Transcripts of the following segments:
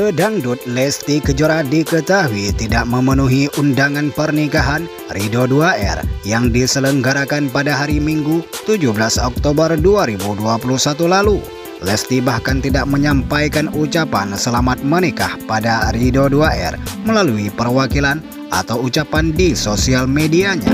Pedangdut Lesti Kejora diketahui tidak memenuhi undangan pernikahan Ridho 2R yang diselenggarakan pada hari Minggu 17 Oktober 2021 lalu. Lesti bahkan tidak menyampaikan ucapan selamat menikah pada Ridho 2R melalui perwakilan atau ucapan di sosial medianya.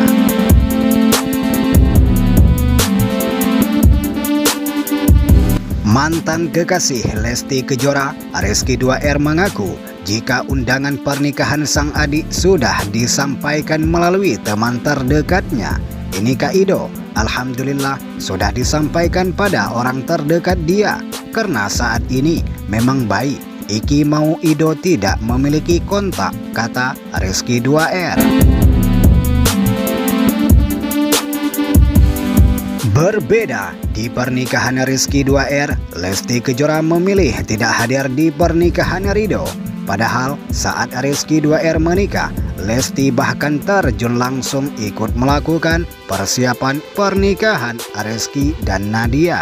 Mantan kekasih Lesti Kejora, Rizky 2R mengaku jika undangan pernikahan sang adik sudah disampaikan melalui teman terdekatnya. Ini Kak Ido, alhamdulillah sudah disampaikan pada orang terdekat dia. Karena saat ini memang baik, Iki mau Ido tidak memiliki kontak, kata Rizky 2R. Berbeda di pernikahan Rizky 2R, Lesti Kejora memilih tidak hadir di pernikahan Ridho. Padahal saat Rizky 2R menikah, Lesti bahkan terjun langsung ikut melakukan persiapan pernikahan Rizky dan Nadia.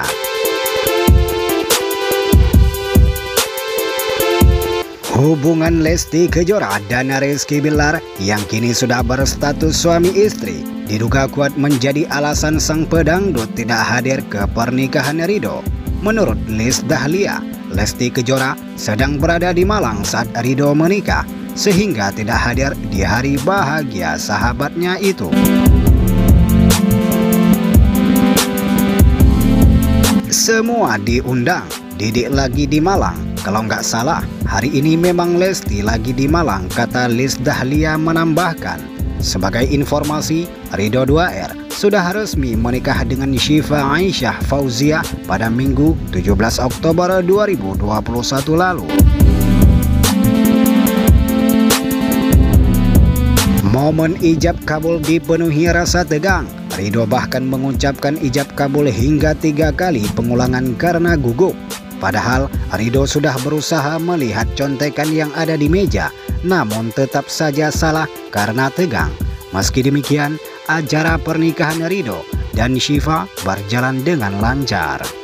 Hubungan Lesti Kejora dan Rizky Bilar yang kini sudah berstatus suami istri diduga kuat menjadi alasan sang pedangdut tidak hadir ke pernikahan Ridho. Menurut Liz Dahlia, Lesti Kejora sedang berada di Malang saat Ridho menikah sehingga tidak hadir di hari bahagia sahabatnya itu. Semua diundang, Didik lagi di Malang. Kalau nggak salah, hari ini memang Lesti lagi di Malang, kata Liz Dahlia menambahkan. Sebagai informasi, Ridho 2R sudah resmi menikah dengan Syifa Aisyah Fauzia pada Minggu 17 Oktober 2021 lalu. Momen ijab kabul dipenuhi rasa tegang. Ridho bahkan mengucapkan ijab kabul hingga 3 kali pengulangan karena gugup. Padahal Ridho sudah berusaha melihat contekan yang ada di meja, namun tetap saja salah karena tegang. Meski demikian, acara pernikahan Ridho dan Syifa berjalan dengan lancar.